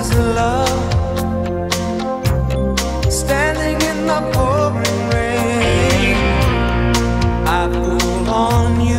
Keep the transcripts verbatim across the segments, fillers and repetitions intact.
is love, standing in the pouring rain. I pull on you,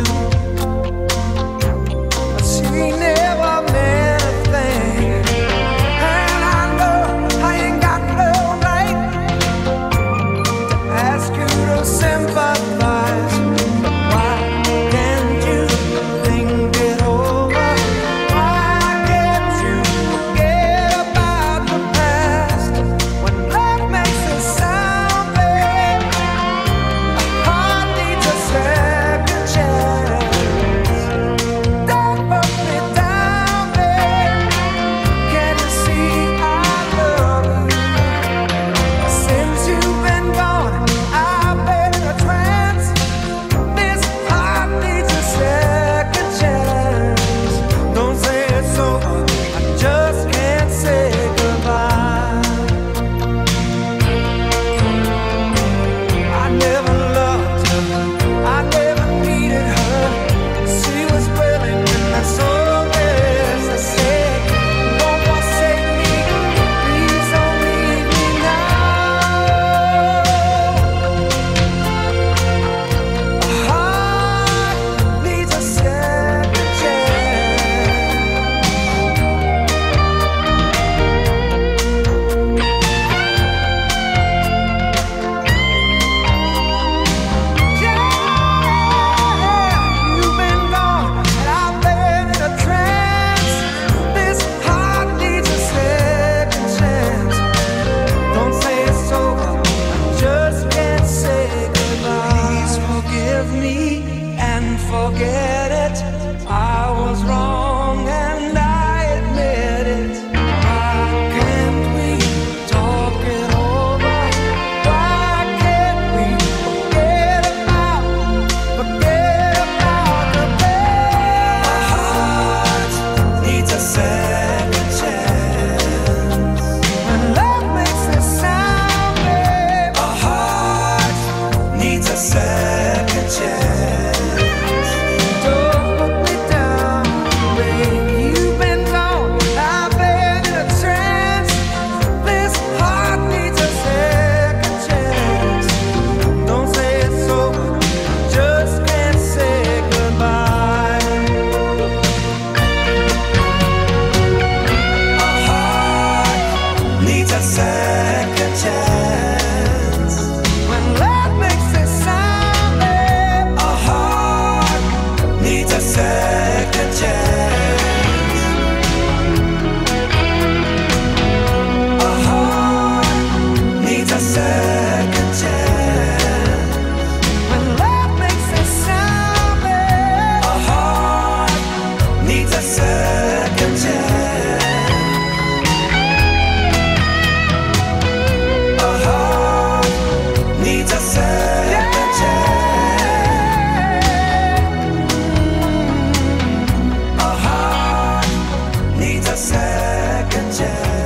but she never meant a thing. And I know I ain't got no right to ask you to sympathize. Why can't you think it over? Why can't you forget about the past? When love makes a sound, babe, a heart needs a second chance. Don't put me down, babe. Can you see I love you? Since you've been gone, I've been in a trance. This heart needs a second chance. Don't say it's over, I just can't say goodbye. I never loved her, I never needed her. She was willing, and that's all there is to say. Don't forsake me, please don't leave me now. A heart needs a second chance. Yeah, you've been gone, and I've been in a trance. This heart needs a second chance. Don't say it's over, I just can't say goodbye. Please forgive me and forget it. I was wrong and I admit it. Why can't we talk it over? Why can't we forget about, forget about the past? A heart needs a second chance. When love makes a sound, babe, a heart needs a second chance. Don't put me down, babe. You've been gone, I've been in a trance. This heart needs a second chance. Don't say it's over, just can't say goodbye. A heart needs a second chance. When love makes a sound, babe, a heart needs a second chance. A heart needs a second chance. When love makes a sound, babe, a heart needs a second chance. A heart needs a second chance. A heart needs a second chance.